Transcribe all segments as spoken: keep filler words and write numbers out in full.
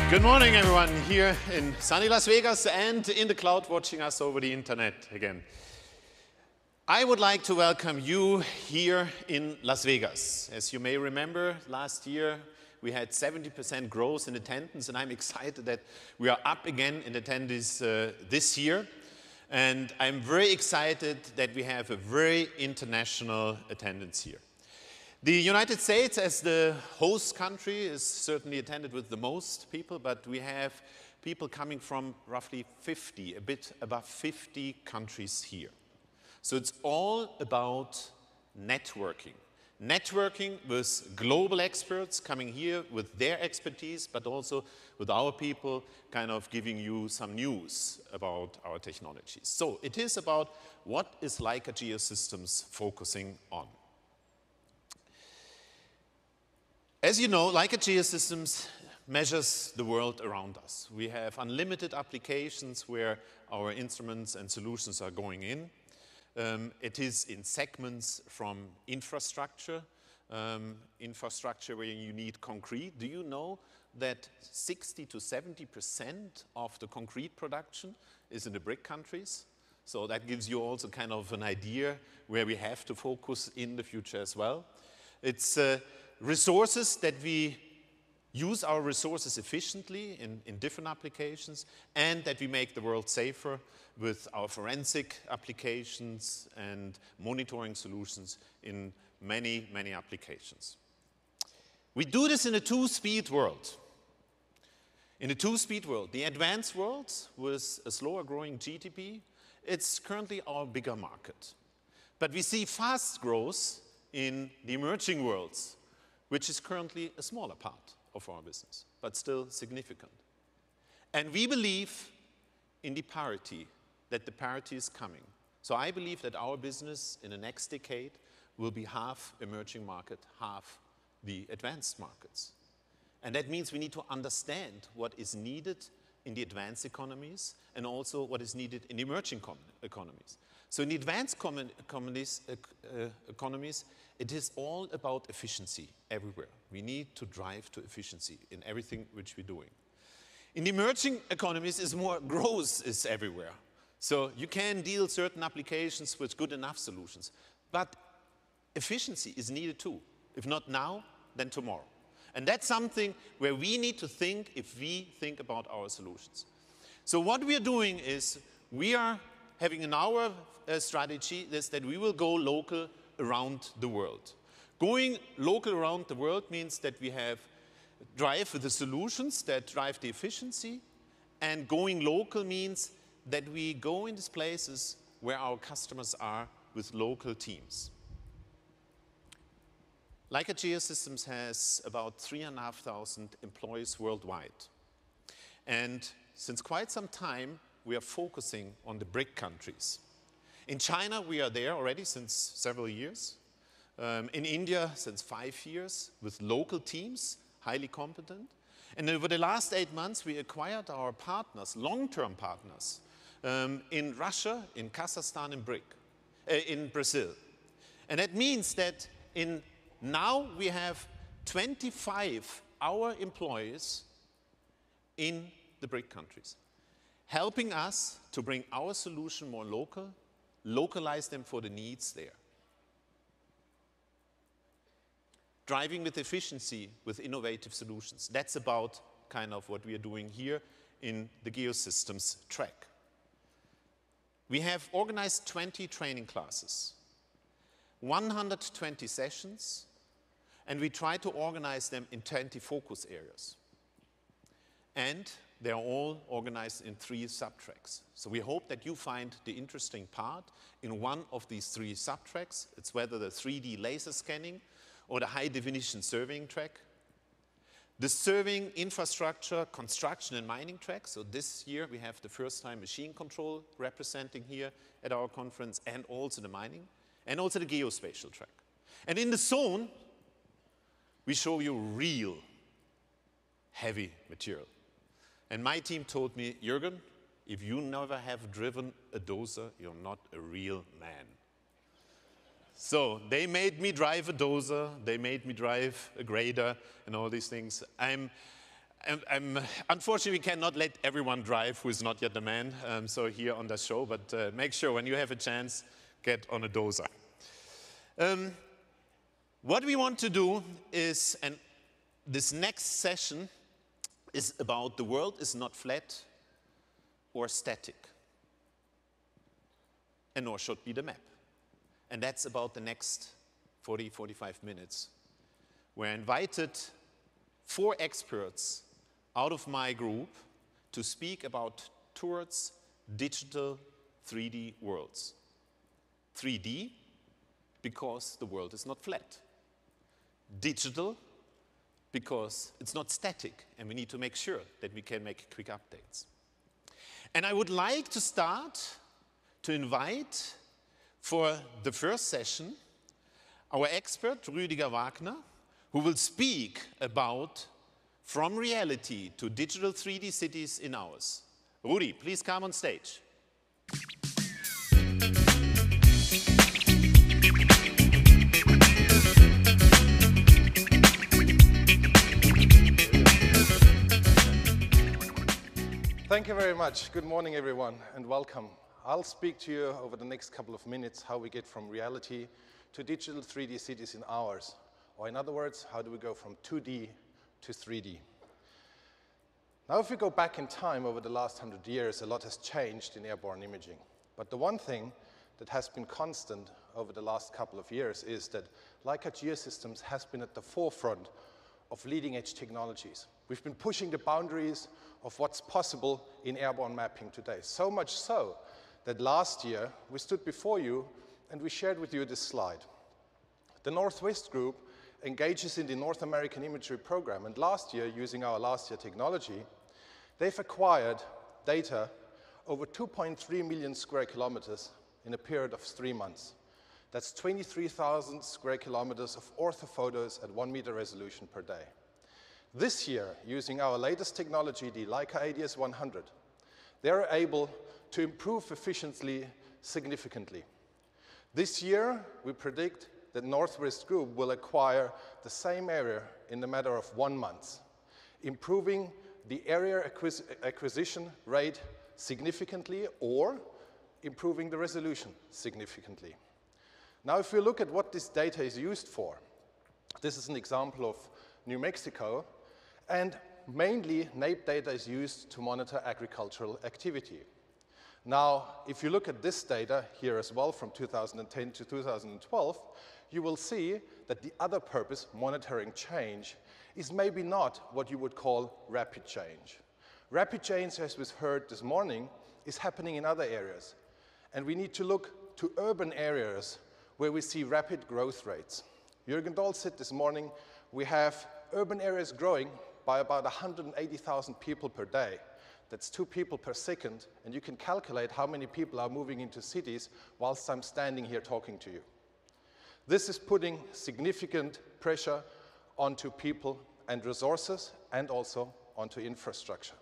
Good morning, everyone here in sunny Las Vegas and in the cloud watching us over the internet again. I would like to welcome you here in Las Vegas. As you may remember, last year we had seventy percent growth in attendance, and I'm excited that we are up again in attendance uh, this year. And I'm very excited that we have a very international attendance here. The United States, as the host country, is certainly attended with the most people, but we have people coming from roughly fifty, a bit above fifty countries here. So it's all about networking. Networking with global experts coming here with their expertise, but also with our people kind of giving you some news about our technologies. So it is about what is Leica Geosystems focusing on. As you know, Leica Geosystems measures the world around us. We have unlimited applications where our instruments and solutions are going in. Um, it is in segments from infrastructure, um, infrastructure where you need concrete. Do you know that sixty to seventy percent of the concrete production is in the BRIC countries? So that gives you also kind of an idea where we have to focus in the future as well. It's uh, resources that we use our resources efficiently in, in different applications, and that we make the world safer with our forensic applications and monitoring solutions in many, many applications. We do this in a two-speed world. In a two-speed world, the advanced world with a slower growing G D P, it's currently our bigger market. But we see fast growth in the emerging worlds, which is currently a smaller part of our business, but still significant. And we believe in the parity, that the parity is coming. So I believe that our business in the next decade will be half emerging market, half the advanced markets. And that means we need to understand what is needed in the advanced economies and also what is needed in emerging economies. So in the advanced economies, uh, economies, it is all about efficiency everywhere. We need to drive to efficiency in everything which we're doing. In the emerging economies, is more growth is everywhere. So you can deal certain applications with good enough solutions, but efficiency is needed too. If not now, then tomorrow. And that's something where we need to think if we think about our solutions. So what we are doing is we are having in our uh, strategy is that we will go local around the world. Going local around the world means that we have drive the solutions that drive the efficiency, and going local means that we go in these places where our customers are with local teams. Leica Geosystems has about three and a half thousand employees worldwide. And since quite some time, we are focusing on the BRIC countries. In China, we are there already since several years. Um, in India, since five years, with local teams, highly competent. And over the last eight months, we acquired our partners, long-term partners, um, in Russia, in Kazakhstan, in BRIC, uh, in Brazil. And that means that in now we have twenty-five our employees in the BRIC countries, helping us to bring our solution more local, localize them for the needs there. Driving with efficiency with innovative solutions. That's about kind of what we are doing here in the Geosystems track. We have organized twenty training classes, one hundred twenty sessions, and we try to organize them in twenty focus areas. And they are all organized in three subtracks. So we hope that you find the interesting part in one of these three subtracks. It's whether the three D laser scanning or the high definition surveying track, the surveying infrastructure, construction and mining track. So this year we have the first time machine control representing here at our conference, and also the mining, and also the geospatial track. And in the zone, we show you real heavy material. And my team told me, Juergen, if you never have driven a dozer, you're not a real man. So they made me drive a dozer, they made me drive a grader and all these things. I'm, I'm, I'm, unfortunately, we cannot let everyone drive who is not yet a man, um, so here on the show, but uh, make sure when you have a chance, get on a dozer. Um, what we want to do is, and this next session is about the world is not flat or static, and nor should be the map. And that's about the next forty, forty-five minutes. We're invited four experts out of my group to speak about towards digital three D worlds. three D because the world is not flat. Digital because it's not static and we need to make sure that we can make quick updates. And I would like to start to invite for the first session our expert, Rüdiger Wagner, who will speak about from reality to digital three D cities in hours. Rudi, please come on stage. Thank you very much. Good morning, everyone, and welcome. I'll speak to you over the next couple of minutes how we get from reality to digital three D cities in hours. Or in other words, how do we go from two D to three D? Now, if we go back in time over the last hundred years, a lot has changed in airborne imaging. But the one thing that has been constant over the last couple of years is that Leica Geosystems has been at the forefront of leading-edge technologies. We've been pushing the boundaries of what's possible in airborne mapping today. So much so that last year we stood before you and we shared with you this slide. The Northwest Group engages in the North American Imagery Program, and last year, using our last year technology, they've acquired data over two point three million square kilometers in a period of three months. That's twenty-three thousand square kilometers of orthophotos at one meter resolution per day. This year, using our latest technology, the Leica A D S one hundred, they're able to improve efficiency significantly. This year, we predict that Northwest Group will acquire the same area in a matter of one month, improving the area acquis acquisition rate significantly or improving the resolution significantly. Now, if we look at what this data is used for, this is an example of New Mexico, and mainly N A P data is used to monitor agricultural activity. Now, if you look at this data here as well from two thousand ten to two thousand twelve, you will see that the other purpose, monitoring change, is maybe not what you would call rapid change. Rapid change, as we've heard this morning, is happening in other areas. And we need to look to urban areas where we see rapid growth rates. Juergen Dold said this morning, we have urban areas growing by about one hundred eighty thousand people per day. That's two people per second, and you can calculate how many people are moving into cities whilst I'm standing here talking to you. This is putting significant pressure onto people and resources, and also onto infrastructure.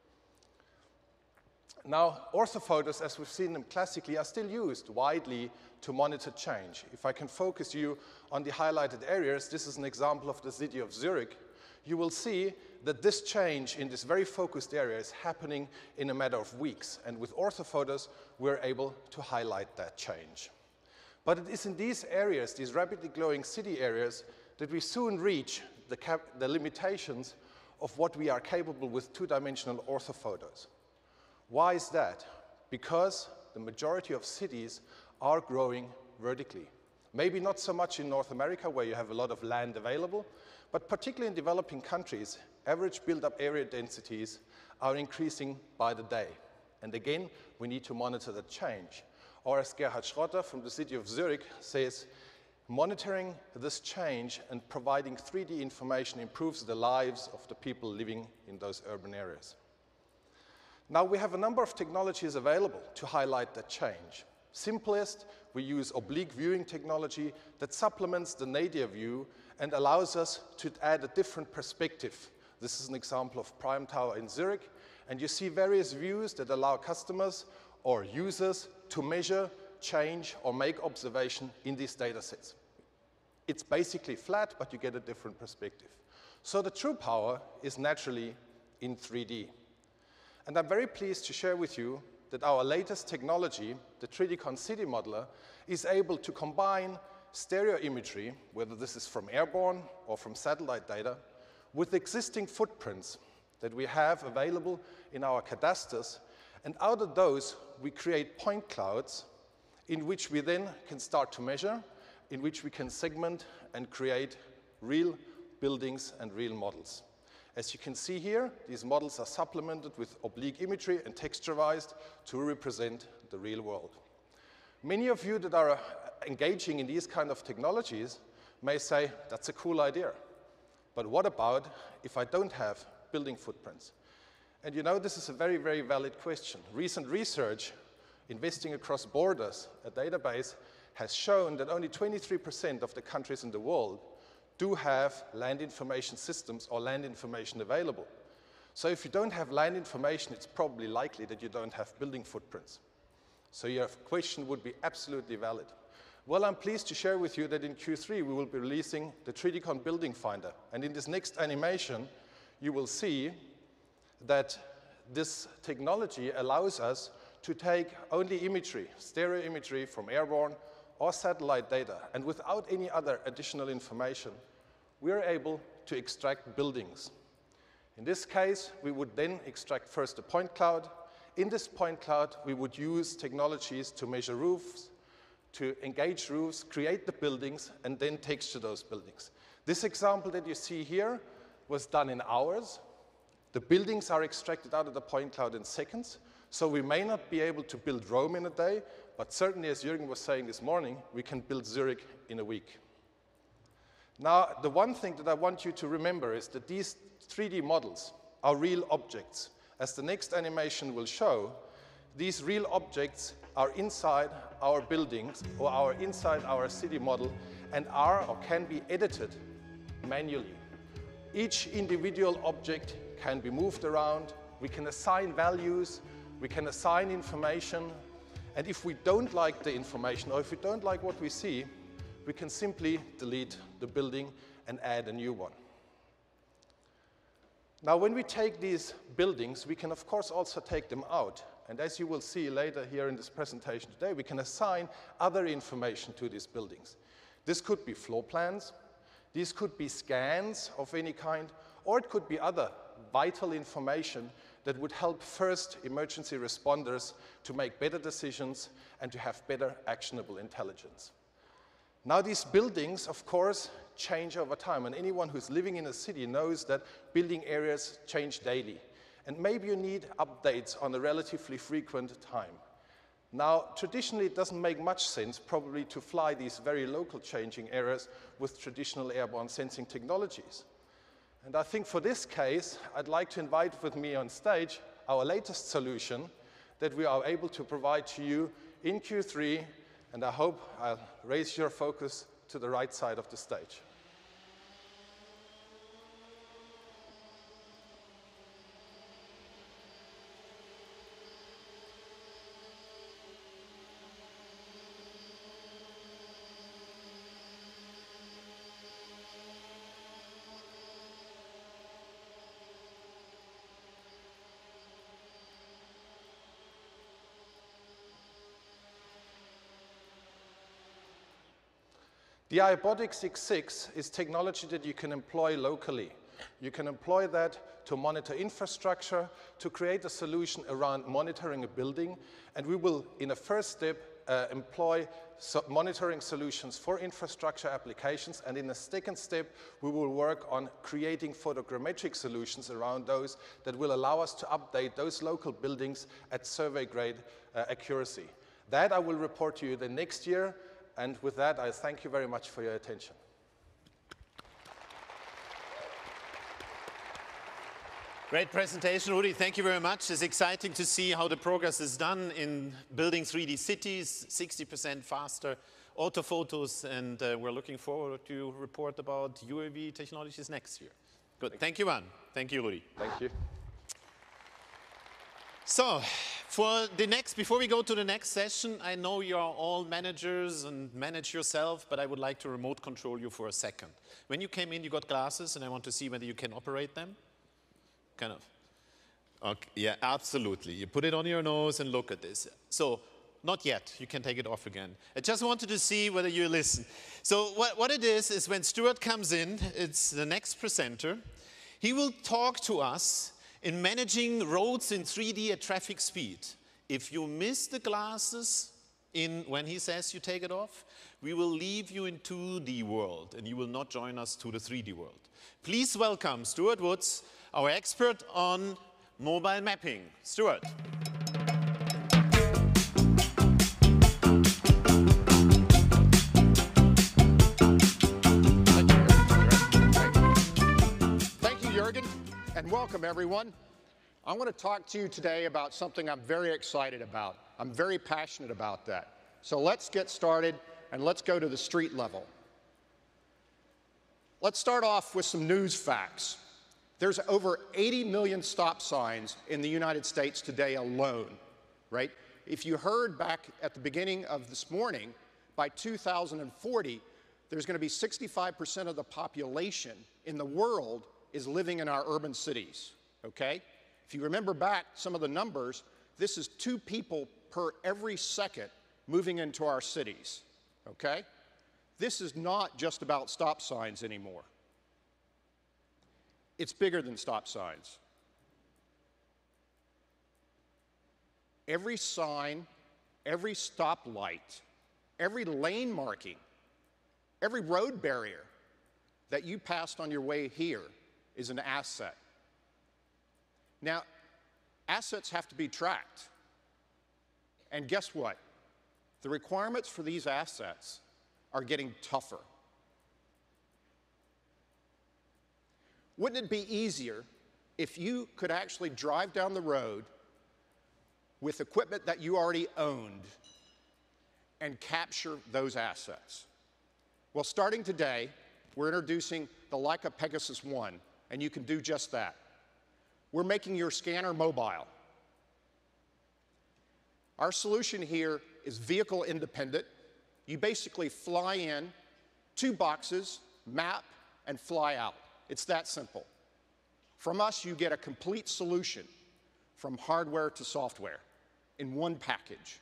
Now, orthophotos, as we've seen them classically, are still used widely to monitor change. If I can focus you on the highlighted areas, this is an example of the city of Zurich. You will see that this change in this very focused area is happening in a matter of weeks. And with orthophotos, we're able to highlight that change. But it is in these areas, these rapidly growing city areas, that we soon reach the, cap the limitations of what we are capable with two-dimensional orthophotos. Why is that? Because the majority of cities are growing vertically. Maybe not so much in North America, where you have a lot of land available, but particularly in developing countries, average built-up area densities are increasing by the day. And again, we need to monitor that change. Or as Gerhard Schrotter from the city of Zurich says, monitoring this change and providing three D information improves the lives of the people living in those urban areas. Now, we have a number of technologies available to highlight that change. Simplest, we use oblique viewing technology that supplements the nadir view and allows us to add a different perspective. This is an example of Prime Tower in Zurich, and you see various views that allow customers or users to measure, change, or make observation in these data sets. It's basically flat, but you get a different perspective. So the true power is naturally in three D. And I'm very pleased to share with you that our latest technology, the three D Con City Modeler, is able to combine stereo imagery, whether this is from airborne or from satellite data, with existing footprints that we have available in our cadasters. And out of those, we create point clouds in which we then can start to measure, in which we can segment and create real buildings and real models. As you can see here, these models are supplemented with oblique imagery and texturized to represent the real world. Many of you that are engaging in these kind of technologies may say, that's a cool idea. But what about if I don't have building footprints? And you know, this is a very, very valid question. Recent research, investing across borders, a database, has shown that only twenty-three percent of the countries in the world do have land information systems or land information available. So if you don't have land information, it's probably likely that you don't have building footprints. So your question would be absolutely valid. Well, I'm pleased to share with you that in Q three we will be releasing the three D Con Building Finder. And in this next animation, you will see that this technology allows us to take only imagery, stereo imagery from airborne or satellite data, and without any other additional information, we are able to extract buildings. In this case, we would then extract first a point cloud. In this point cloud, we would use technologies to measure roofs, to engage roofs, create the buildings, and then texture those buildings. This example that you see here was done in hours. The buildings are extracted out of the point cloud in seconds, so we may not be able to build Rome in a day, but certainly, as Juergen was saying this morning, we can build Zurich in a week. Now, the one thing that I want you to remember is that these three D models are real objects. As the next animation will show, these real objects are inside our buildings or are inside our city model and are or can be edited manually. Each individual object can be moved around. We can assign values. We can assign information. And if we don't like the information or if we don't like what we see, we can simply delete the building and add a new one. Now, when we take these buildings, we can of course also take them out. And as you will see later here in this presentation today, we can assign other information to these buildings. This could be floor plans, these could be scans of any kind, or it could be other vital information that would help first emergency responders to make better decisions and to have better actionable intelligence. Now, these buildings, of course, change over time, and anyone who's living in a city knows that building areas change daily. And maybe you need updates on a relatively frequent time. Now, traditionally, it doesn't make much sense probably to fly these very local changing areas with traditional airborne sensing technologies. And I think for this case, I'd like to invite with me on stage our latest solution that we are able to provide to you in Q three, and I hope I'll raise your focus to the right side of the stage. The iBotics X six is technology that you can employ locally. You can employ that to monitor infrastructure, to create a solution around monitoring a building, and we will, in a first step, uh, employ so monitoring solutions for infrastructure applications, and in a second step, we will work on creating photogrammetric solutions around those that will allow us to update those local buildings at survey-grade uh, accuracy. That I will report to you the next year. And with that, I thank you very much for your attention. Great presentation, Rudi. Thank you very much. It's exciting to see how the progress is done in building three D cities, sixty percent faster, autophotos, and uh, we're looking forward to report about U A V technologies next year. Good. Thank you, Juan. Thank you, Rudi. Thank you. So, for the next, before we go to the next session, I know you're all managers and manage yourself, but I would like to remote control you for a second. When you came in, you got glasses, and I want to see whether you can operate them. Kind of. Okay, yeah, absolutely. You put it on your nose and look at this. So, not yet. You can take it off again. I just wanted to see whether you listen. So what, what it is, is when Stuart comes in, it's the next presenter, he will talk to us in managing roads in three D at traffic speed. If you miss the glasses in when he says you take it off, we will leave you in two D world and you will not join us to the three D world. Please welcome Stuart Woods, our expert on mobile mapping. Stuart. And welcome, everyone. I want to talk to you today about something I'm very excited about. I'm very passionate about that. So let's get started, and let's go to the street level. Let's start off with some news facts. There's over eighty million stop signs in the United States today alone, right? If you heard back at the beginning of this morning, by two thousand forty, there's going to be sixty-five percent of the population in the world is living in our urban cities, okay? If you remember back some of the numbers, this is two people per every second moving into our cities, okay? This is not just about stop signs anymore. It's bigger than stop signs. Every sign, every stoplight, every lane marking, every road barrier that you passed on your way here is an asset. Now, assets have to be tracked. And guess what? The requirements for these assets are getting tougher. Wouldn't it be easier if you could actually drive down the road with equipment that you already owned and capture those assets? Well, starting today, we're introducing the Leica Pegasus One, and you can do just that. We're making your scanner mobile. Our solution here is vehicle independent. You basically fly in, two boxes, map, and fly out. It's that simple. From us, you get a complete solution from hardware to software in one package.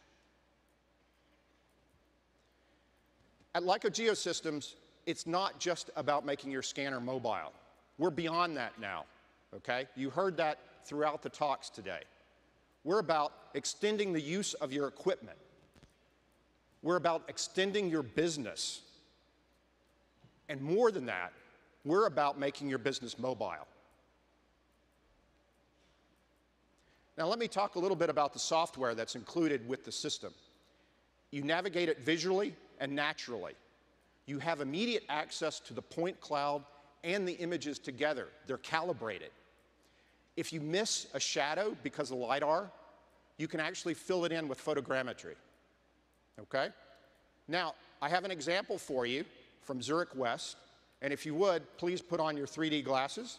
At Leica Geosystems, it's not just about making your scanner mobile. We're beyond that now, okay? You heard that throughout the talks today. We're about extending the use of your equipment. We're about extending your business. And more than that, we're about making your business mobile. Now let me talk a little bit about the software that's included with the system. You navigate it visually and naturally. You have immediate access to the point cloud and the images together. They're calibrated. If you miss a shadow because of LiDAR, you can actually fill it in with photogrammetry, okay? Now, I have an example for you from Zurich West, and if you would, please put on your three D glasses.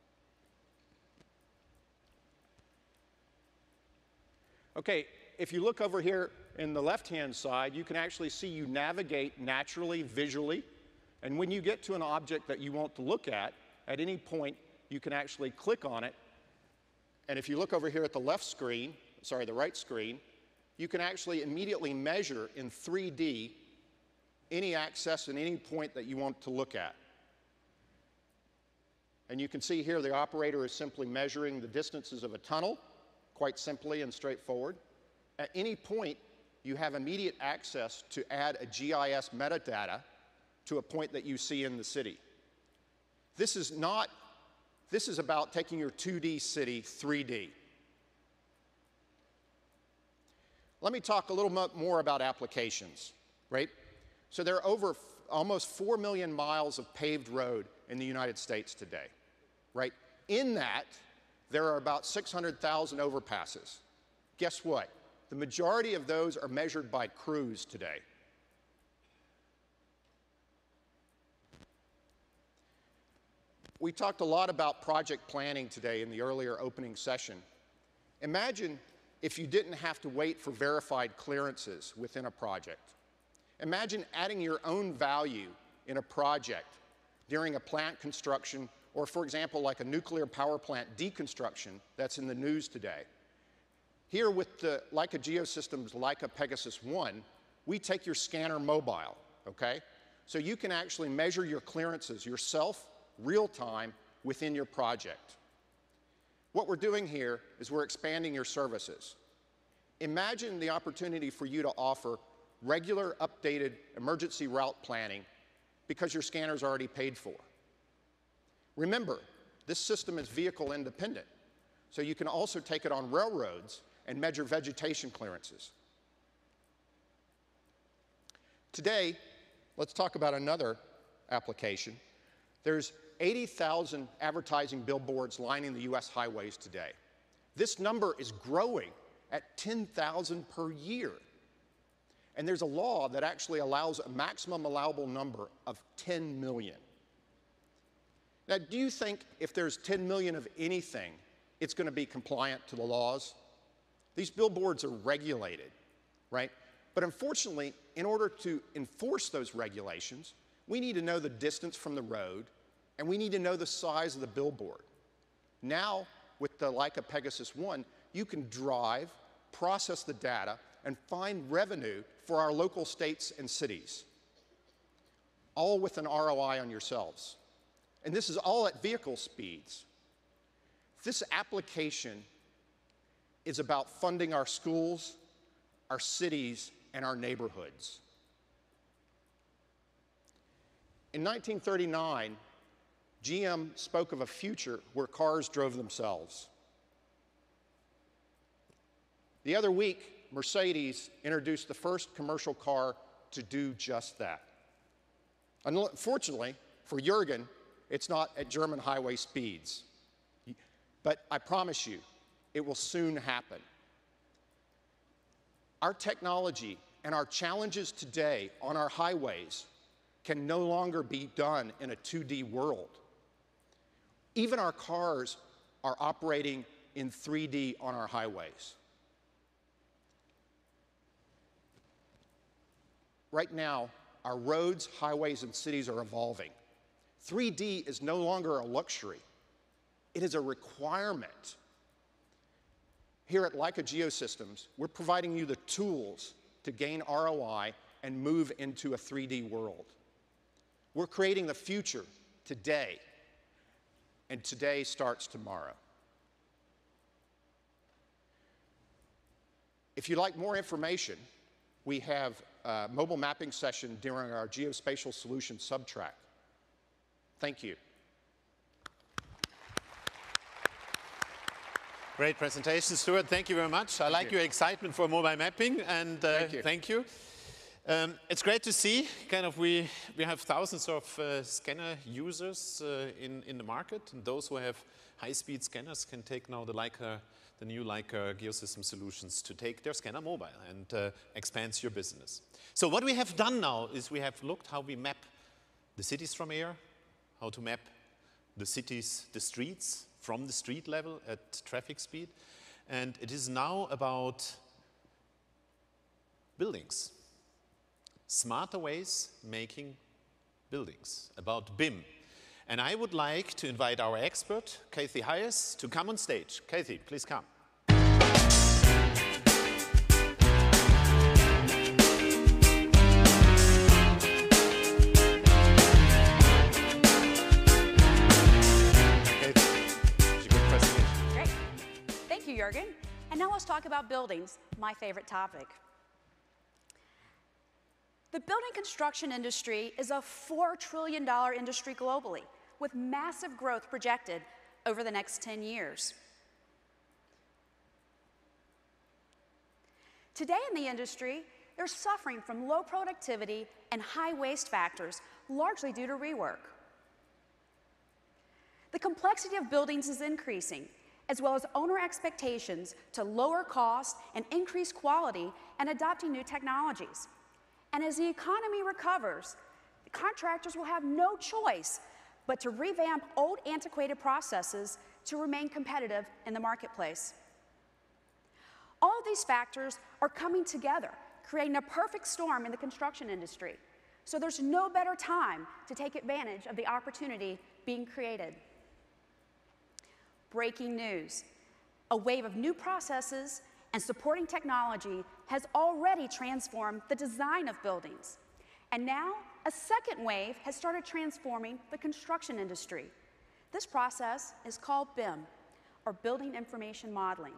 Okay, if you look over here in the left-hand side, you can actually see you navigate naturally, visually, and when you get to an object that you want to look at, at any point, you can actually click on it, and if you look over here at the left screen, sorry, the right screen, you can actually immediately measure in three D any access and any point that you want to look at. And you can see here the operator is simply measuring the distances of a tunnel, quite simply and straightforward. At any point, you have immediate access to add a G I S metadata to a point that you see in the city. This is not, this is about taking your two D city three D. Let me talk a little bit more about applications, right? So there are over almost four million miles of paved road in the United States today, right? In that, there are about six hundred thousand overpasses. Guess what? The majority of those are measured by crews today. We talked a lot about project planning today in the earlier opening session. Imagine if you didn't have to wait for verified clearances within a project. Imagine adding your own value in a project during a plant construction or for example, like a nuclear power plant deconstruction that's in the news today. Here with the Leica Geosystems Leica Pegasus one, we take your scanner mobile, okay? So you can actually measure your clearances yourself, real time, within your project. What we're doing here is we're expanding your services. Imagine the opportunity for you to offer regular, updated emergency route planning because your scanner's already paid for. Remember, this system is vehicle independent, so you can also take it on railroads and measure vegetation clearances. Today, let's talk about another application. There's eighty thousand advertising billboards lining the U S highways today. This number is growing at ten thousand per year. And there's a law that actually allows a maximum allowable number of ten million. Now, do you think if there's ten million of anything, it's going to be compliant to the laws? These billboards are regulated, right? But unfortunately, in order to enforce those regulations, we need to know the distance from the road, and we need to know the size of the billboard. Now, with the Leica Pegasus one, you can drive, process the data, and find revenue for our local states and cities, all with an R O I on yourselves. And this is all at vehicle speeds. This application is about funding our schools, our cities, and our neighborhoods. In nineteen thirty-nine, G M spoke of a future where cars drove themselves. The other week, Mercedes introduced the first commercial car to do just that. Unfortunately, for Juergen, it's not at German highway speeds. But I promise you, it will soon happen. Our technology and our challenges today on our highways can no longer be done in a two D world. Even our cars are operating in three D on our highways. Right now, our roads, highways, and cities are evolving. three D is no longer a luxury. It is a requirement. Here at Leica Geosystems, we're providing you the tools to gain R O I and move into a three D world. We're creating the future today, and today starts tomorrow. If you'd like more information, we have a mobile mapping session during our Geospatial Solutions subtrack. Thank you. Great presentation, Stuart. Thank you very much. I like your excitement for mobile mapping, and uh, thank you. Thank you. Um, it's great to see. Kind of, we we have thousands of uh, scanner users uh, in in the market, and those who have high-speed scanners can take now the Leica, the new Leica Geosystems solutions to take their scanner mobile and uh, expands your business. So what we have done now is we have looked how we map the cities from air, how to map the cities, the streets from the street level at traffic speed, and it is now about buildings. Smarter ways making buildings, about B I M. And I would like to invite our expert, Kathy Hayes, to come on stage. Kathy, please come. Juergen. And now let's talk about buildings, my favorite topic. The building construction industry is a four trillion dollar industry globally, with massive growth projected over the next ten years. Today in the industry, they're suffering from low productivity and high waste factors, largely due to rework. The complexity of buildings is increasing, as well as owner expectations to lower cost and increase quality and adopting new technologies. And as the economy recovers, contractors will have no choice but to revamp old antiquated processes to remain competitive in the marketplace. All of these factors are coming together, creating a perfect storm in the construction industry. So there's no better time to take advantage of the opportunity being created. breaking news. A wave of new processes and supporting technology has already transformed the design of buildings. And now, a second wave has started transforming the construction industry. This process is called B I M, or Building Information Modeling.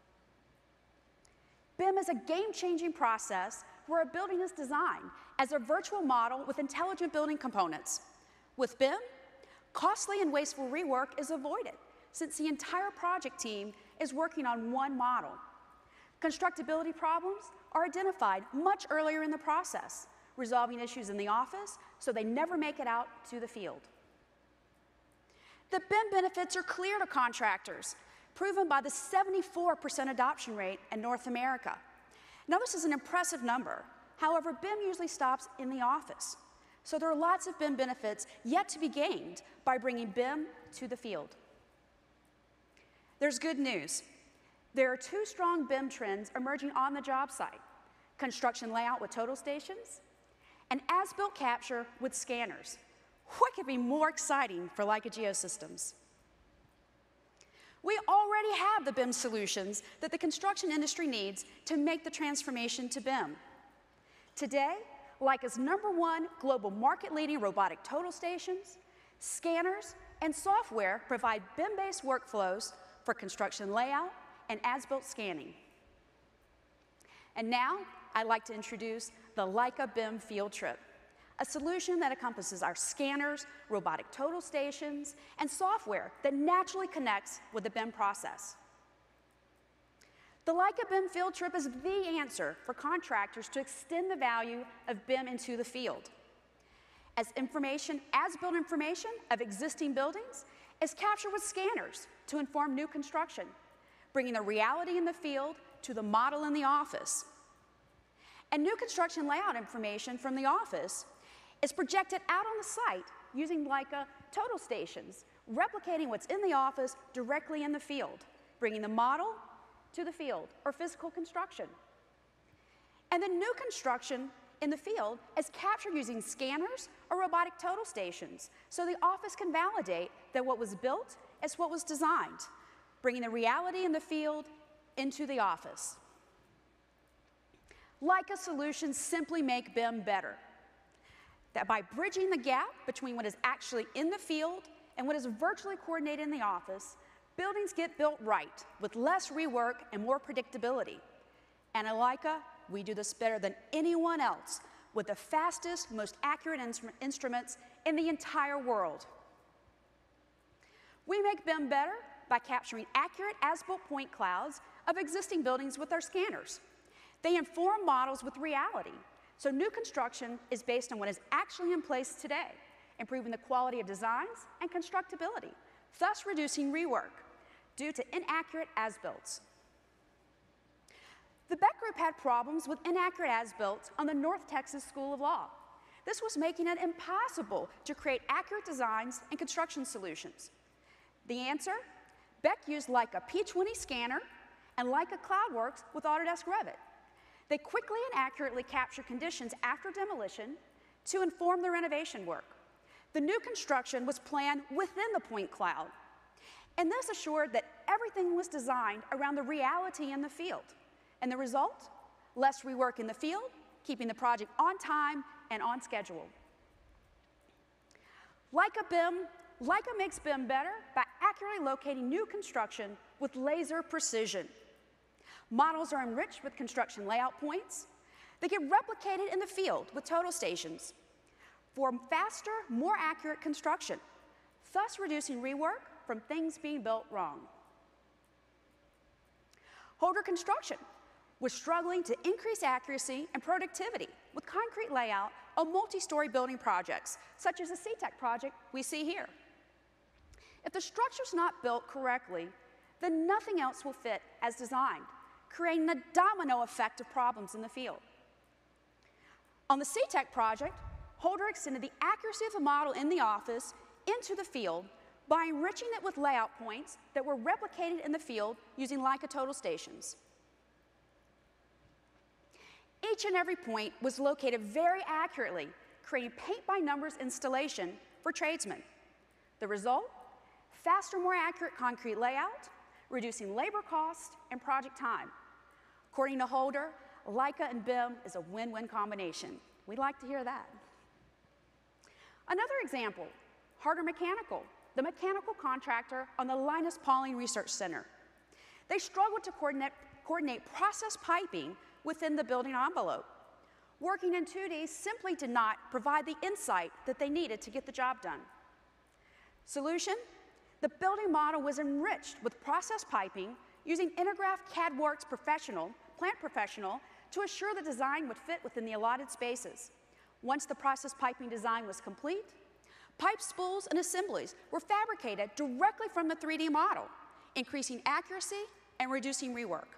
B I M is a game-changing process where a building is designed as a virtual model with intelligent building components. With B I M, costly and wasteful rework is avoided, since the entire project team is working on one model. Constructability problems are identified much earlier in the process, resolving issues in the office so they never make it out to the field. The B I M benefits are clear to contractors, proven by the seventy-four percent adoption rate in North America. Now, this is an impressive number. However, B I M usually stops in the office. So there are lots of B I M benefits yet to be gained by bringing B I M to the field. There's good news. There are two strong B I M trends emerging on the job site: construction layout with total stations and as-built capture with scanners. What could be more exciting for Leica Geosystems? We already have the B I M solutions that the construction industry needs to make the transformation to B I M. Today, Leica's number one global market-leading robotic total stations, scanners, and software provide B I M-based workflows for construction layout and as-built scanning. And now, I'd like to introduce the Leica B I M Field Trip, a solution that encompasses our scanners, robotic total stations, and software that naturally connects with the B I M process. The Leica B I M Field Trip is the answer for contractors to extend the value of B I M into the field. As information, as-built information of existing buildings is captured with scanners to inform new construction, bringing the reality in the field to the model in the office. And new construction layout information from the office is projected out on the site using Leica total stations, replicating what's in the office directly in the field, bringing the model to the field, or physical construction. And then new construction in the field is captured using scanners or robotic total stations, so the office can validate that what was built is what was designed, bringing the reality in the field into the office. Leica solutions simply make B I M better. That by bridging the gap between what is actually in the field and what is virtually coordinated in the office, buildings get built right with less rework and more predictability. And at Leica, we do this better than anyone else with the fastest, most accurate instru- instruments in the entire world. We make B I M better by capturing accurate as-built point clouds of existing buildings with our scanners. They inform models with reality, so new construction is based on what is actually in place today, improving the quality of designs and constructability, thus reducing rework due to inaccurate as-builts. The Beck Group had problems with inaccurate as-builts on the North Texas School of Law. This was making it impossible to create accurate designs and construction solutions. The answer? Beck used Leica P twenty scanner and Leica CloudWorks with Autodesk Revit. They quickly and accurately capture conditions after demolition to inform the renovation work. The new construction was planned within the point cloud, and this assured that everything was designed around the reality in the field. And the result? Less rework in the field, keeping the project on time and on schedule. Leica B I M, Leica makes B I M better by accurately locating new construction with laser precision. Models are enriched with construction layout points. They get replicated in the field with total stations for faster, more accurate construction, thus reducing rework from things being built wrong. Holder Construction was struggling to increase accuracy and productivity with concrete layout of multi-story building projects, such as the C TEC project we see here. If the structure's not built correctly, then nothing else will fit as designed, creating a domino effect of problems in the field. On the C TEC project, Holder extended the accuracy of the model in the office into the field by enriching it with layout points that were replicated in the field using Leica total stations. Each and every point was located very accurately, creating paint-by-numbers installation for tradesmen. The result? faster, more accurate concrete layout, reducing labor cost and project time. According to Holder, Leica and B I M is a win-win combination. We'd like to hear that. Another example, Harder Mechanical, the mechanical contractor on the Linus Pauling Research Center. They struggled to coordinate, coordinate process piping within the building envelope. Working in two D simply did not provide the insight that they needed to get the job done. Solution? The building model was enriched with process piping using Intergraph CADWorks Professional, Plant Professional, to assure the design would fit within the allotted spaces. Once the process piping design was complete, pipe spools and assemblies were fabricated directly from the three D model, increasing accuracy and reducing rework.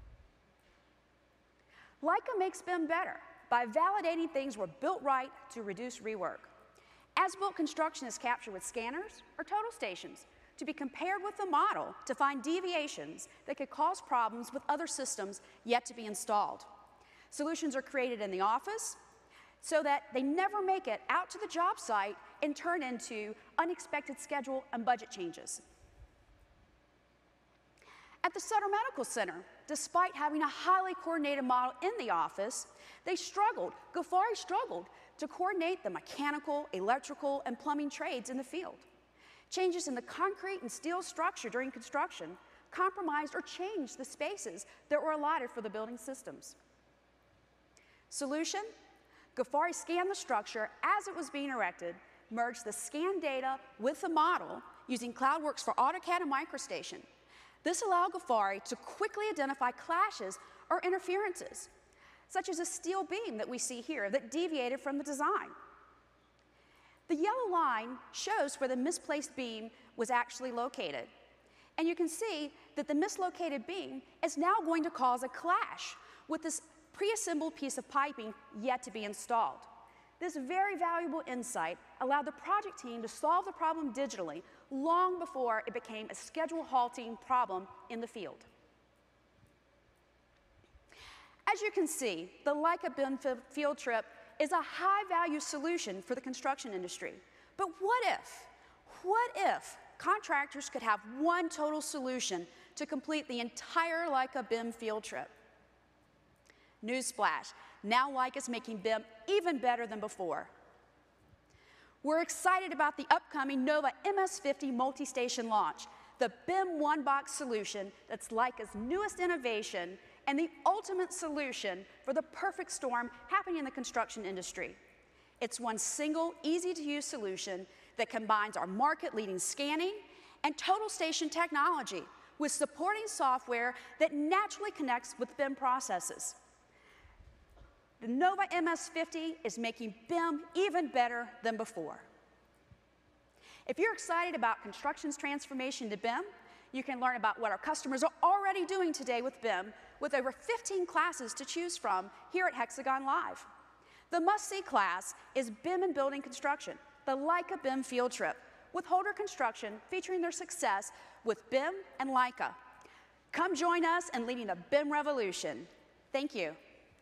Leica makes B I M better by validating things were built right to reduce rework. As-built construction is captured with scanners or total stations to be compared with the model to find deviations that could cause problems with other systems yet to be installed. Solutions are created in the office so that they never make it out to the job site and turn into unexpected schedule and budget changes. At the Sutter Medical Center, despite having a highly coordinated model in the office, they struggled, Ghafari struggled, to coordinate the mechanical, electrical, and plumbing trades in the field. Changes in the concrete and steel structure during construction compromised or changed the spaces that were allotted for the building systems. Solution? Ghafari scanned the structure as it was being erected, merged the scan data with the model using CloudWorks for AutoCAD and MicroStation. This allowed Ghafari to quickly identify clashes or interferences, such as a steel beam that we see here that deviated from the design. The yellow line shows where the misplaced beam was actually located. And you can see that the mislocated beam is now going to cause a clash with this pre-assembled piece of piping yet to be installed. This very valuable insight allowed the project team to solve the problem digitally long before it became a schedule-halting problem in the field. As you can see, the Leica B I M field trip is a high-value solution for the construction industry. But what if, what if contractors could have one total solution to complete the entire Leica B I M field trip? Newsflash, now Leica's making B I M even better than before. We're excited about the upcoming Nova M S fifty MultiStation launch, the B I M one-box solution that's Leica's newest innovation and the ultimate solution for the perfect storm happening in the construction industry. It's one single, easy-to-use solution that combines our market-leading scanning and total station technology with supporting software that naturally connects with B I M processes. The Nova M S fifty is making B I M even better than before. If you're excited about construction's transformation to B I M, you can learn about what our customers are already doing today with B I M, with over fifteen classes to choose from here at HxGNLIVE. The must-see class is B I M in Building Construction, the Leica B I M field trip, with Holder Construction featuring their success with B I M and Leica. Come join us in leading the B I M revolution. Thank you.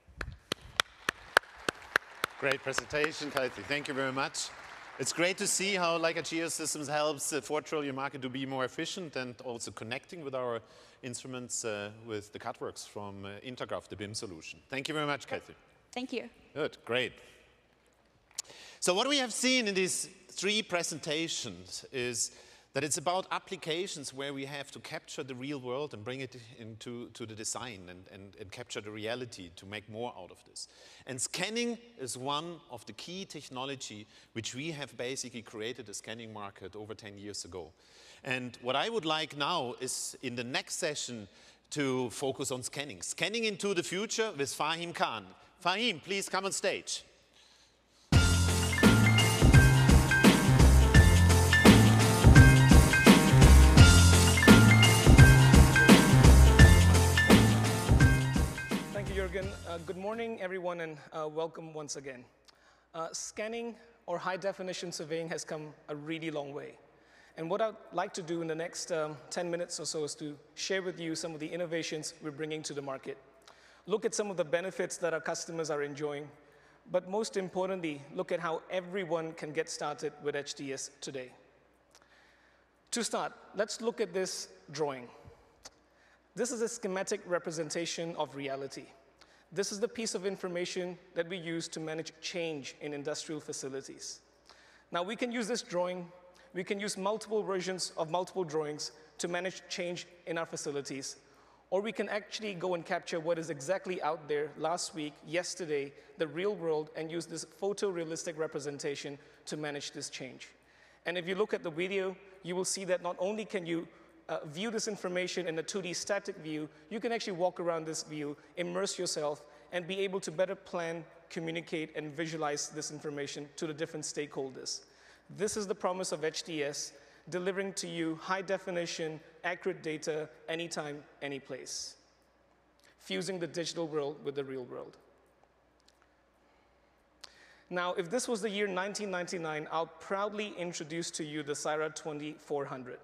Great presentation, Kathy. Thank you very much. It's great to see how Leica Geosystems helps the four trillion market to be more efficient and also connecting with our instruments uh, with the CutWorks from uh, Intergraph, the B I M solution. Thank you very much, Kathy. Thank you. Good, great. So what we have seen in these three presentations is that it's about applications where we have to capture the real world and bring it into to the design and, and, and capture the reality to make more out of this. And scanning is one of the key technology which we have basically created a scanning market over ten years ago. And what I would like now is in the next session to focus on scanning. Scanning into the future with Fahim Khan. Fahim, please come on stage. Uh, good morning, everyone, and uh, welcome once again. Uh, scanning or high-definition surveying has come a really long way. And what I'd like to do in the next um, ten minutes or so is to share with you some of the innovations we're bringing to the market, look at some of the benefits that our customers are enjoying, but most importantly, look at how everyone can get started with H D S today. To start, let's look at this drawing. This is a schematic representation of reality. This is the piece of information that we use to manage change in industrial facilities. Now, we can use this drawing, we can use multiple versions of multiple drawings to manage change in our facilities, or we can actually go and capture what is exactly out there last week, yesterday, the real world, and use this photorealistic representation to manage this change. And if you look at the video, you will see that not only can you uh, view this information in a two D static view, you can actually walk around this view, immerse yourself, and be able to better plan, communicate, and visualize this information to the different stakeholders. This is the promise of H D S, delivering to you high definition, accurate data, anytime, any place. Fusing the digital world with the real world. Now, if this was the year nineteen ninety-nine, I'll proudly introduce to you the Syra twenty-four hundred,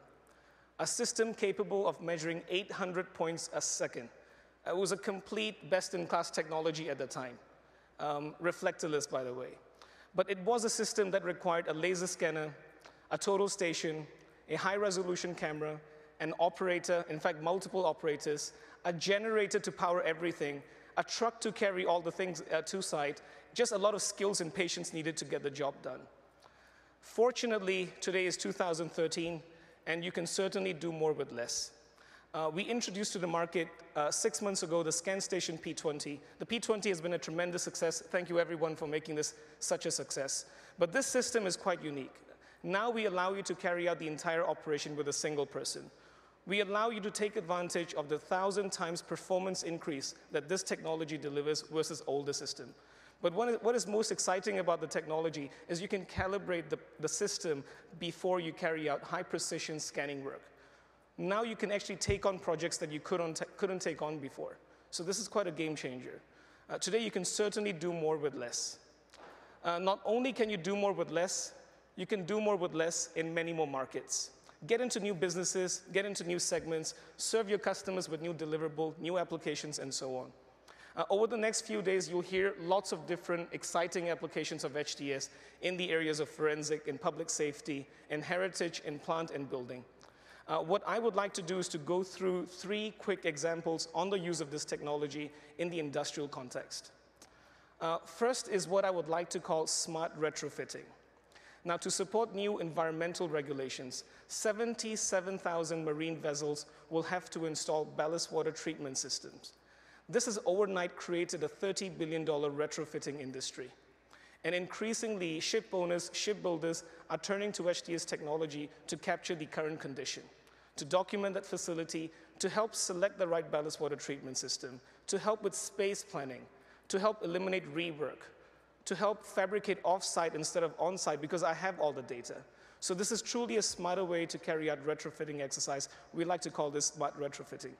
a system capable of measuring eight hundred points a second. It was a complete best-in-class technology at the time, um, reflectorless, by the way. But it was a system that required a laser scanner, a total station, a high-resolution camera, an operator, in fact, multiple operators, a generator to power everything, a truck to carry all the things uh, to site, just a lot of skills and patience needed to get the job done. Fortunately, today is two thousand thirteen, and you can certainly do more with less. Uh, we introduced to the market uh, six months ago the ScanStation P twenty. The P twenty has been a tremendous success. Thank you, everyone, for making this such a success. But this system is quite unique. Now we allow you to carry out the entire operation with a single person. We allow you to take advantage of the thousand times performance increase that this technology delivers versus older system. But what is most exciting about the technology is you can calibrate the, the system before you carry out high precision scanning work. Now you can actually take on projects that you couldn't, couldn't take on before. So this is quite a game changer. Uh, today you can certainly do more with less. Uh, not only can you do more with less, you can do more with less in many more markets. Get into new businesses, get into new segments, serve your customers with new deliverable, new applications, and so on. Uh, over the next few days, you'll hear lots of different exciting applications of H D S in the areas of forensic, in public safety, in heritage, in plant and building. Uh, what I would like to do is to go through three quick examples on the use of this technology in the industrial context. Uh, first is what I would like to call smart retrofitting. Now, to support new environmental regulations, seventy-seven thousand marine vessels will have to install ballast water treatment systems. This has overnight created a thirty billion dollar retrofitting industry. And increasingly, ship owners, shipbuilders are turning to H D S technology to capture the current condition, to document that facility, to help select the right ballast water treatment system, to help with space planning, to help eliminate rework, to help fabricate off-site instead of on-site because I have all the data. So this is truly a smarter way to carry out retrofitting exercise. We like to call this smart retrofitting.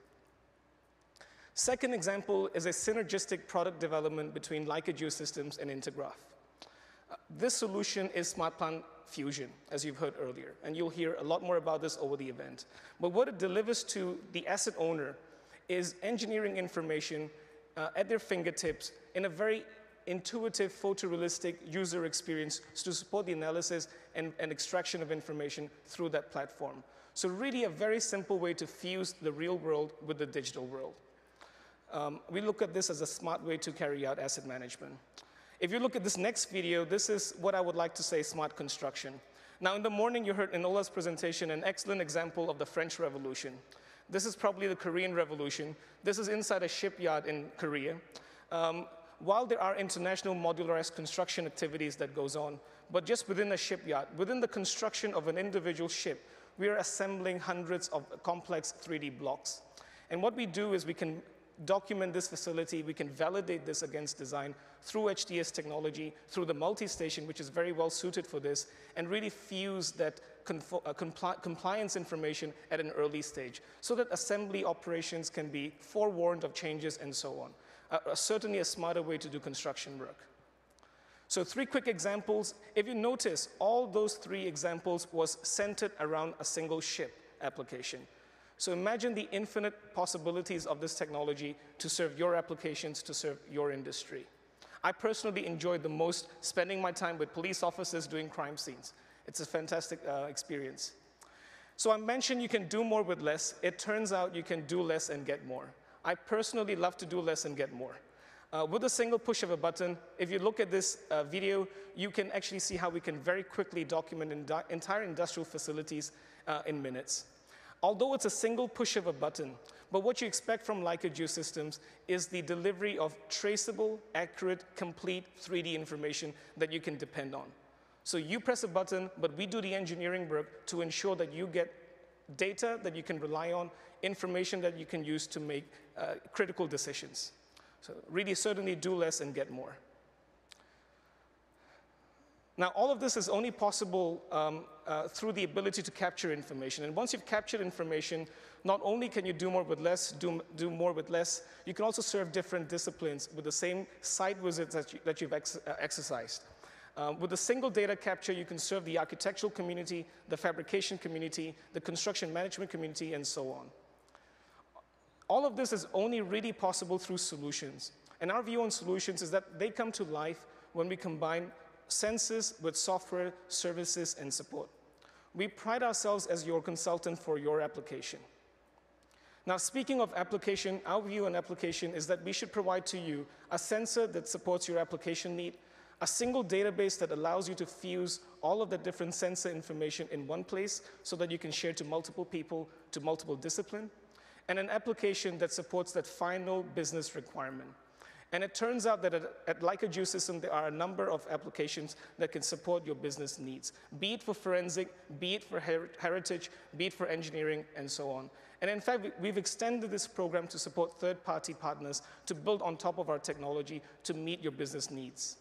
Second example is a synergistic product development between Leica Geosystems and Intergraph. Uh, this solution is Smart Plant Fusion, as you've heard earlier, and you'll hear a lot more about this over the event. But what it delivers to the asset owner is engineering information uh, at their fingertips in a very intuitive, photorealistic user experience to support the analysis and, and extraction of information through that platform. So really a very simple way to fuse the real world with the digital world. Um, we look at this as a smart way to carry out asset management. If you look at this next video, this is what I would like to say smart construction. Now, in the morning, you heard in Ola's presentation an excellent example of the French Revolution. This is probably the Korean Revolution. This is inside a shipyard in Korea. Um, while there are international modularized construction activities that goes on, but just within a shipyard, within the construction of an individual ship, we are assembling hundreds of complex three D blocks. And what we do is we can document this facility, we can validate this against design through H D S technology, through the MultiStation, which is very well suited for this, and really fuse that uh, compli compliance information at an early stage, so that assembly operations can be forewarned of changes and so on. Uh, certainly a smarter way to do construction work. So three quick examples. If you notice, all those three examples was centered around a single ship application. So imagine the infinite possibilities of this technology to serve your applications, to serve your industry. I personally enjoyed the most spending my time with police officers doing crime scenes. It's a fantastic uh, experience. So I mentioned you can do more with less. It turns out you can do less and get more. I personally love to do less and get more. Uh, with a single push of a button, if you look at this uh, video, you can actually see how we can very quickly document in entire industrial facilities uh, in minutes. Although it's a single push of a button, but what you expect from Leica Geosystems is the delivery of traceable, accurate, complete three D information that you can depend on. So you press a button, but we do the engineering work to ensure that you get data that you can rely on, information that you can use to make uh, critical decisions. So really certainly do less and get more. Now, all of this is only possible um, uh, through the ability to capture information. And once you've captured information, not only can you do more with less, do, do more with less, you can also serve different disciplines with the same site visits that, you, that you've ex uh, exercised. Um, with a single data capture, you can serve the architectural community, the fabrication community, the construction management community, and so on. All of this is only really possible through solutions. And our view on solutions is that they come to life when we combine sensors with software, services, and support. We pride ourselves as your consultant for your application. Now, speaking of application, our view on application is that we should provide to you a sensor that supports your application need, a single database that allows you to fuse all of the different sensor information in one place so that you can share to multiple people, to multiple disciplines, and an application that supports that final business requirement. And it turns out that at, at Leica Geosystems, there are a number of applications that can support your business needs, be it for forensic, be it for her heritage, be it for engineering, and so on. And in fact, we've extended this program to support third-party partners to build on top of our technology to meet your business needs.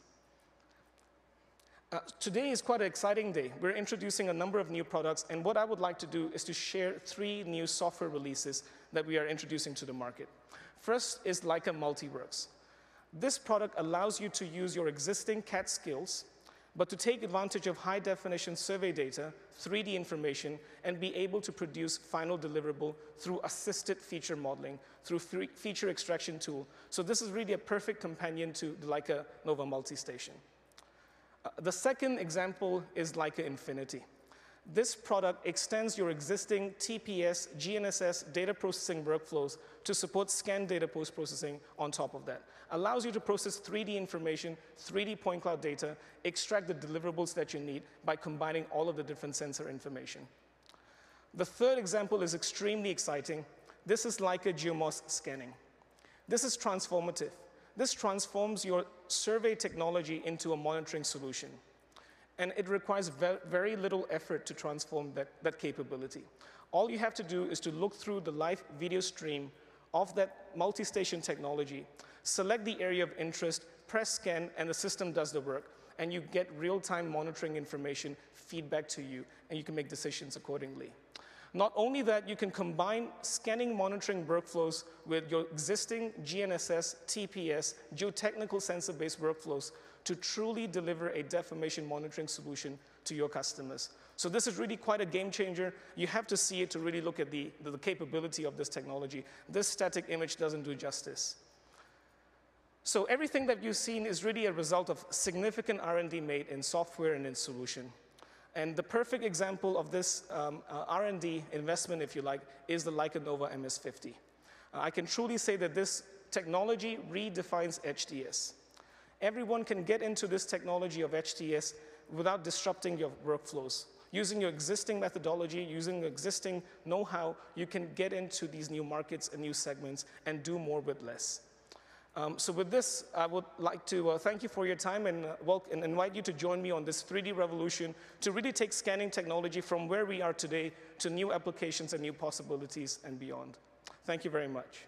Uh, today is quite an exciting day. We're introducing a number of new products, and what I would like to do is to share three new software releases that we are introducing to the market. First is Leica Multiworks. This product allows you to use your existing C A D skills, but to take advantage of high-definition survey data, three D information, and be able to produce final deliverable through assisted feature modeling, through feature extraction tool. So this is really a perfect companion to the Leica Nova MultiStation. Uh, the second example is Leica Infinity. This product extends your existing T P S, G N S S data processing workflows to support scan data post-processing on top of that. Allows you to process three D information, three D point cloud data, extract the deliverables that you need by combining all of the different sensor information. The third example is extremely exciting. This is Leica Geomos scanning. This is transformative. This transforms your survey technology into a monitoring solution. And it requires ve very little effort to transform that, that capability. All you have to do is to look through the live video stream of that multi-station technology, select the area of interest, press scan, and the system does the work. And you get real-time monitoring information, feedback to you, and you can make decisions accordingly. Not only that, you can combine scanning monitoring workflows with your existing G N S S, T P S, geotechnical sensor-based workflows to truly deliver a deformation monitoring solution to your customers. So this is really quite a game changer. You have to see it to really look at the, the, the capability of this technology. This static image doesn't do justice. So everything that you've seen is really a result of significant R and D made in software and in solution. And the perfect example of this um, uh, R and D investment, if you like, is the Leica Nova M S fifty. Uh, I can truly say that this technology redefines H D S. Everyone can get into this technology of H D S without disrupting your workflows. Using your existing methodology, using your existing know-how, you can get into these new markets and new segments and do more with less. Um, so with this, I would like to uh, thank you for your time and, uh, welcome, and invite you to join me on this three D revolution to really take scanning technology from where we are today to new applications and new possibilities and beyond. Thank you very much.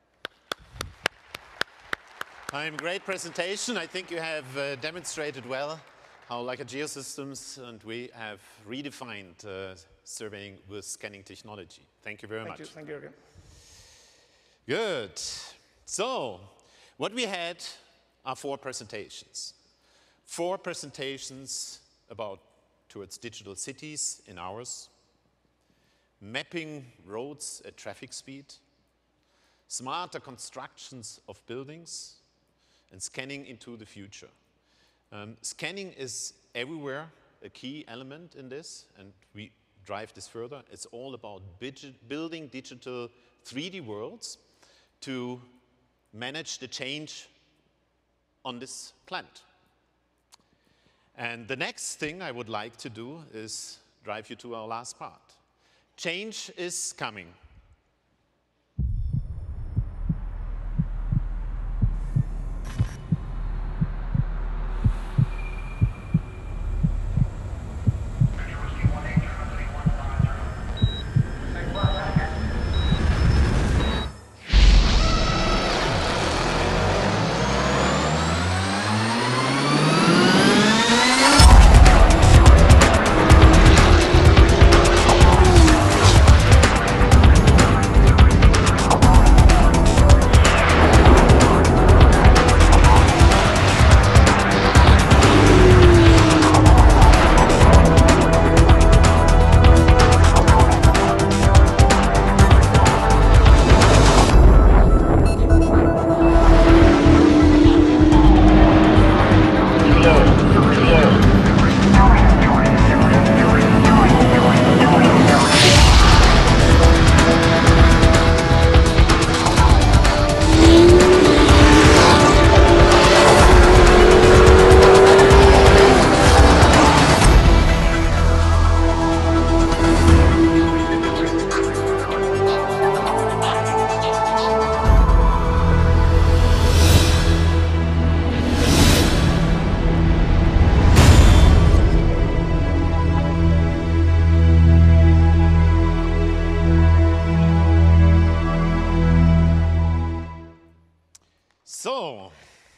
I'm great presentation. I think you have uh, demonstrated well how Leica Geosystems and we have redefined uh, surveying with scanning technology. Thank you very Thank much. You. Thank you, Juergen. Good. So, what we had are four presentations. Four presentations about towards digital cities in hours, mapping roads at traffic speed, smarter constructions of buildings, and scanning into the future. Um, scanning is everywhere a key element in this, and we drive this further. It's all about building digital three D worlds to manage the change on this planet. And the next thing I would like to do is drive you to our last part. Change is coming. So,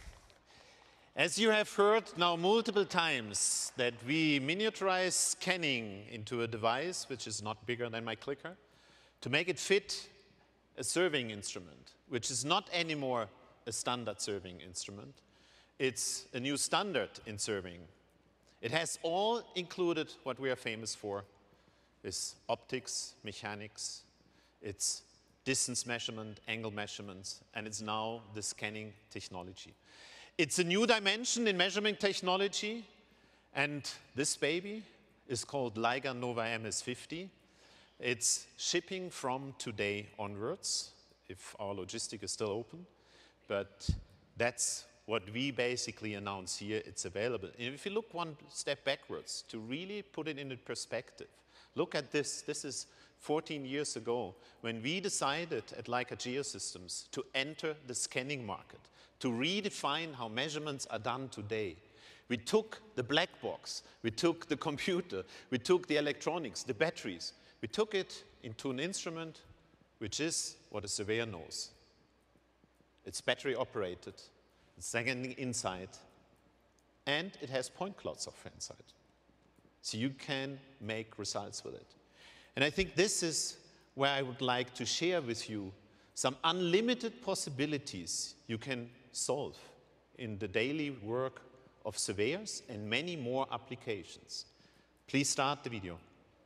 as you have heard now multiple times that we miniaturize scanning into a device which is not bigger than my clicker to make it fit a surveying instrument, which is not anymore a standard surveying instrument. It's a new standard in surveying. It has all included what we are famous for, is optics, mechanics, it's distance measurement, angle measurements, and it's now the scanning technology. It's a new dimension in measurement technology, and this baby is called Leica Nova M S fifty. It's shipping from today onwards, if our logistic is still open, but that's what we basically announce here. It's available. And if you look one step backwards to really put it into perspective, look at this. This is fourteen years ago when we decided at Leica Geosystems to enter the scanning market, to redefine how measurements are done today. We took the black box, we took the computer, we took the electronics, the batteries, we took it into an instrument which is what a surveyor knows. It's battery operated, it's scanning inside, and it has point clouds of inside. So you can make results with it. And I think this is where I would like to share with you some unlimited possibilities you can solve in the daily work of surveyors and many more applications. Please start the video.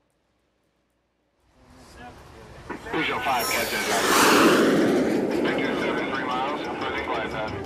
Visual five, catch it. Victor seven, three miles, approaching glide path.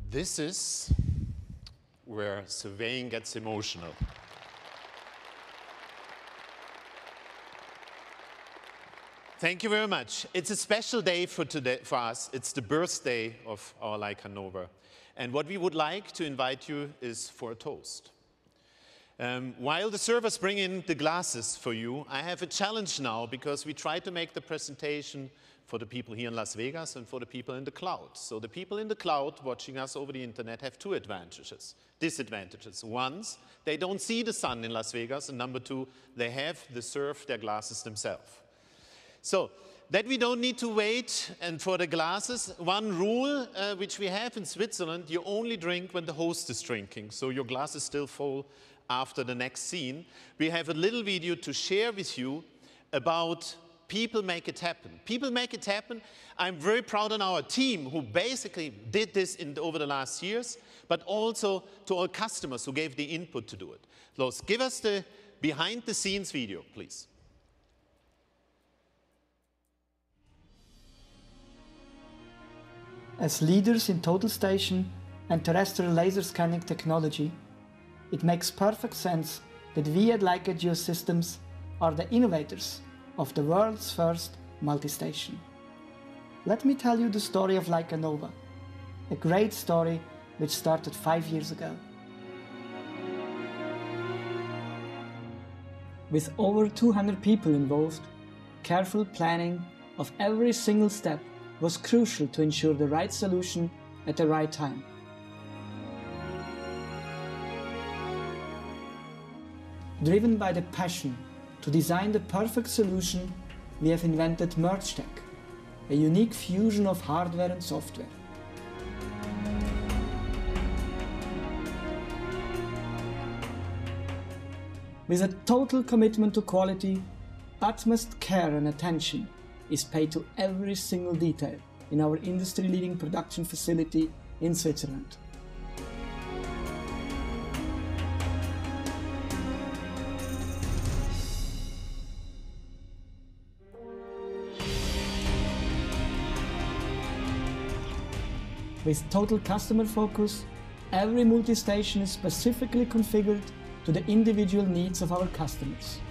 This is where surveying gets emotional. Thank you very much. It's a special day for, today, for us. It's the birthday of our Leica Nova. And what we would like to invite you is for a toast. Um, while the servers bring in the glasses for you, I have a challenge now because we try to make the presentation for the people here in Las Vegas and for the people in the cloud. So the people in the cloud watching us over the internet have two advantages, disadvantages. One, they don't see the sun in Las Vegas, and number two, they have to serve their glasses themselves. So that we don't need to wait and for the glasses, one rule uh, which we have in Switzerland, you only drink when the host is drinking, so your glass is still full after the next scene. We have a little video to share with you about people make it happen. People make it happen. I'm very proud of our team who basically did this in, over the last years, but also to all customers who gave the input to do it. So give us the behind the scenes video, please. As leaders in total station and terrestrial laser scanning technology, it makes perfect sense that we at Leica Geosystems are the innovators of the world's first multi-station. Let me tell you the story of Leica Nova, a great story which started five years ago. With over two hundred people involved, careful planning of every single step was crucial to ensure the right solution at the right time. Driven by the passion to design the perfect solution, we have invented MergeTech, a unique fusion of hardware and software. With a total commitment to quality, utmost care and attention is paid to every single detail in our industry-leading production facility in Switzerland. With total customer focus, every multi-station is specifically configured to the individual needs of our customers.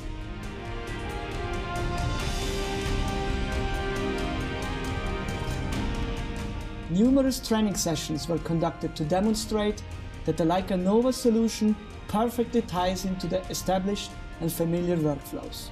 Numerous training sessions were conducted to demonstrate that the Leica Nova solution perfectly ties into the established and familiar workflows.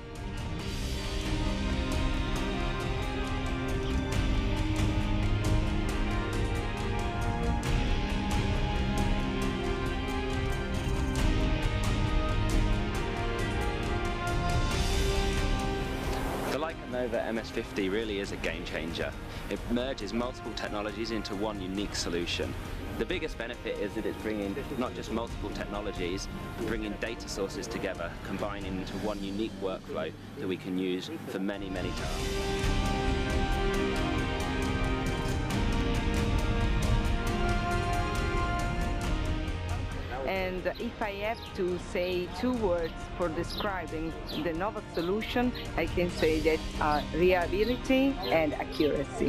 The Leica Nova M S fifty really is a game changer. It merges multiple technologies into one unique solution. The biggest benefit is that it's bringing not just multiple technologies, but bringing data sources together, combining into one unique workflow that we can use for many, many tasks. And if I have to say two words for describing the Nova solution, I can say that are reliability and accuracy.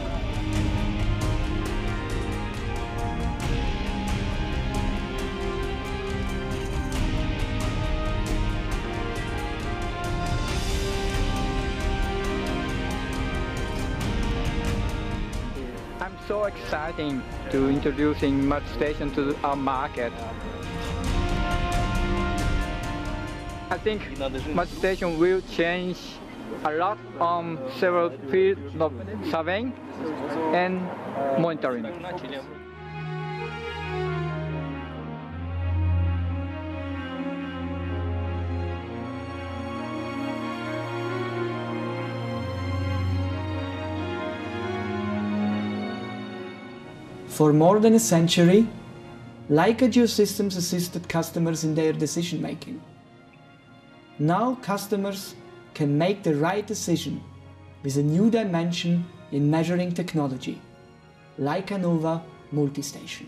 I'm so excited to introducing MultiStation to our market. I think MultiStation will change a lot on several fields of surveying and monitoring. For more than a century, Leica Geosystems assisted customers in their decision-making. Now customers can make the right decision with a new dimension in measuring technology, Leica Nova MultiStation.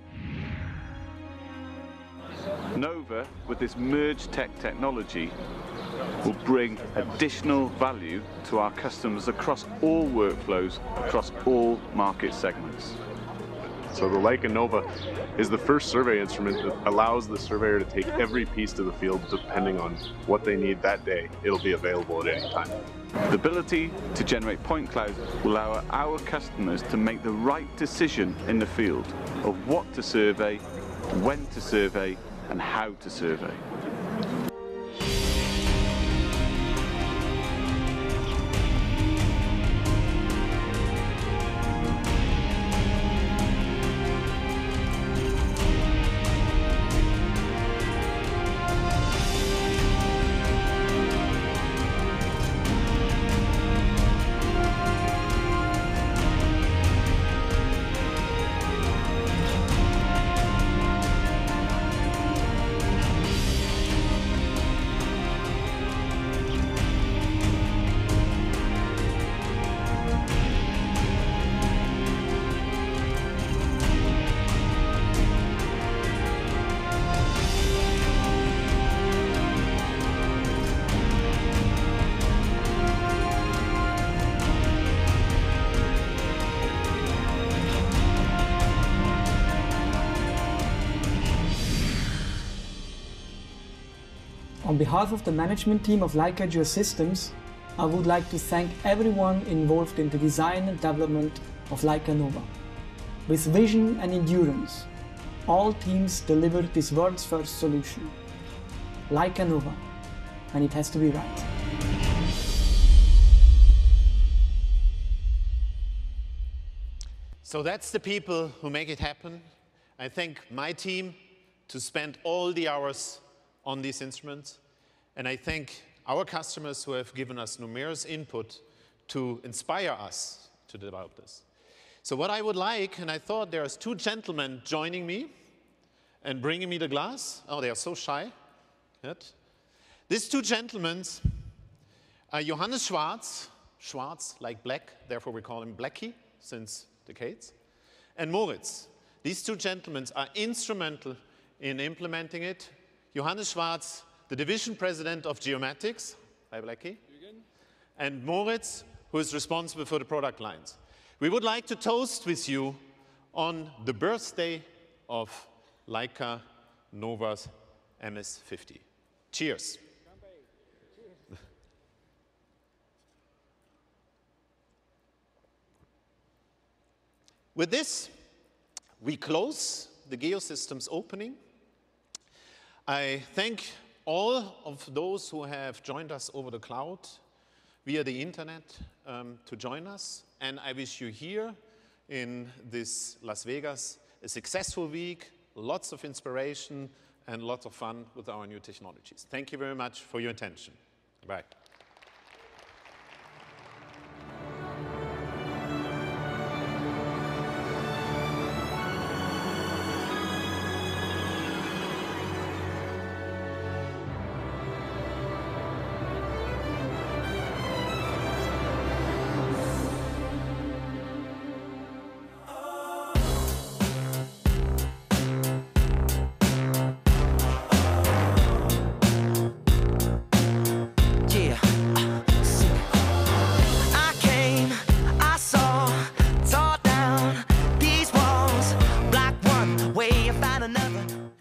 Nova, with this MergeTech technology, will bring additional value to our customers across all workflows, across all market segments. So the Leica Nova is the first survey instrument that allows the surveyor to take every piece to the field depending on what they need that day. It'll be available at any time. The ability to generate point clouds will allow our customers to make the right decision in the field of what to survey, when to survey, and how to survey. On behalf of the management team of Leica Geosystems, I would like to thank everyone involved in the design and development of Leica Nova. With vision and endurance, all teams delivered this world's first solution. Leica Nova, and it has to be right. So that's the people who make it happen. I thank my team to spend all the hours on these instruments. And I thank our customers who have given us numerous input to inspire us to develop this. So what I would like, and I thought there's two gentlemen joining me and bringing me the glass. Oh, they are so shy. Yet. These two gentlemen are Johannes Schwarz, Schwarz like black, therefore we call him Blackie since decades, and Moritz. These two gentlemen are instrumental in implementing it. Johannes Schwarz, the division president of Geomatics, hi Blackie, and Moritz, who is responsible for the product lines. We would like to toast with you on the birthday of Leica Nova's M S fifty. Cheers. With this, we close the Geosystems opening. I thank all of those who have joined us over the cloud via the internet um, to join us. And I wish you here in this Las Vegas a successful week, lots of inspiration, and lots of fun with our new technologies. Thank you very much for your attention. Bye. Way you find another